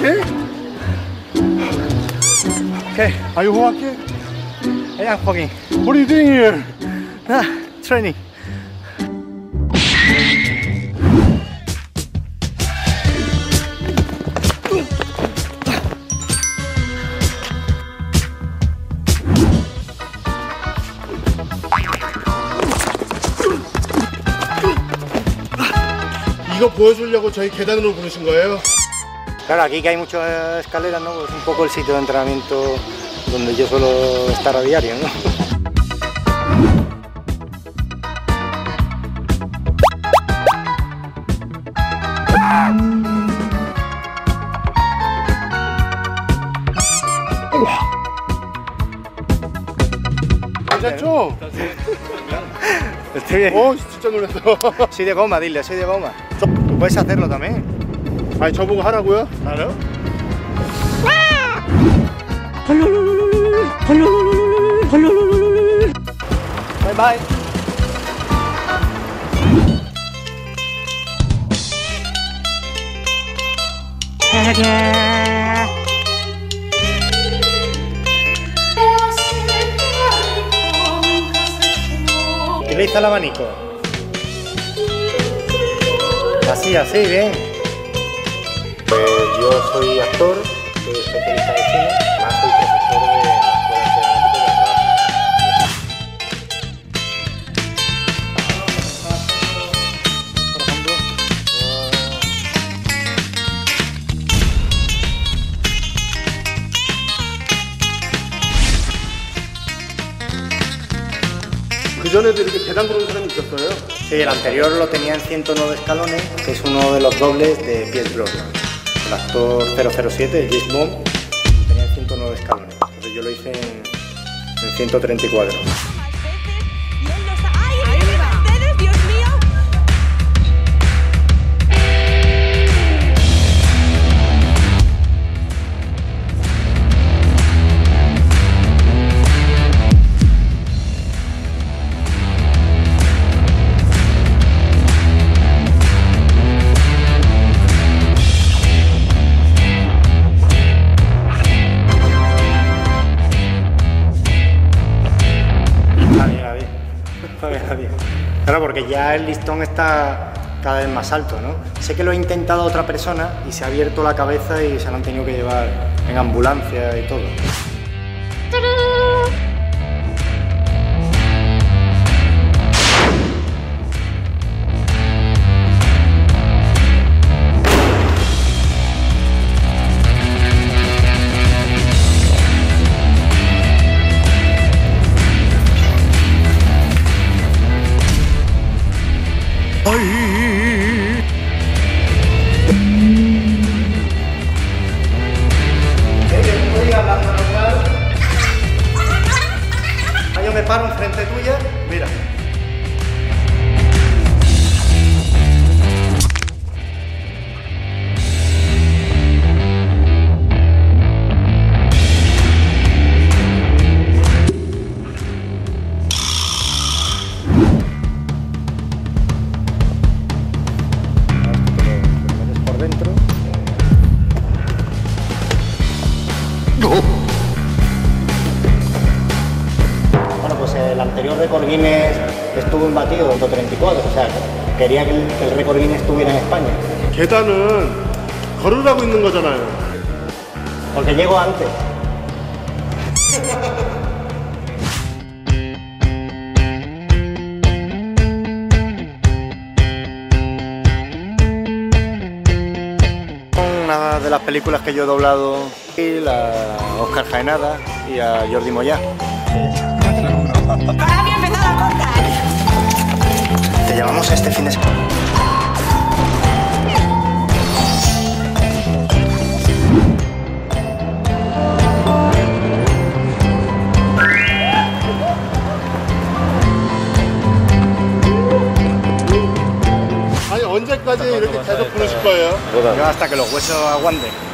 okay? Okay. Are you walking? I am walking. What are you doing here? Training. 이거 보여주려고 저희 계단으로 부르신 거예요? Claro, aquí que hay muchas escaleras, ¿no? Pues un poco el sitio de entrenamiento donde yo suelo estar a diario, ¿no? 괜찮죠? Estoy bien. 진짜 놀랐어. Soy de goma, dile, soy de goma. Tú puedes hacerlo también. 아니 저보고 하라고요? Claro. Bye bye. Utiliza el abanico. Así, bien. Pues yo soy actor, soy especialista de cine, además soy profesor de la Escuela Cinematográfica de la Por ejemplo, 그 전에도 이렇게 계단 부르는 사람이 있었어요? sí, el anterior lo tenía en 109 escalones, que es uno de los dobles de Pierce Brosnan. El actor 007, James Bond, lo tenía en 109 escalones. Entonces yo lo hice en 134. Claro, porque ya el listón está cada vez más alto, ¿no? Sé que lo ha intentado otra persona y se ha abierto la cabeza y se lo han tenido que llevar en ambulancia y todo. Yo me paro enfrente tuya, mira. Por dentro. Bueno, pues el anterior récord Guinness estuvo imbatido, 134, o sea, quería que el récord Guinness estuviera en España. 계단은 걸으라고 있는 거잖아요. Porque llego antes. Una de las películas que yo he doblado, a Óscar Jaenada y a Jordi Moyá. Ahora había empezado a contar. Te llamamos este fin de semana. 아니 언제까지 이렇게 계속 부르실 거예요? Yo hasta que los huesos aguanten.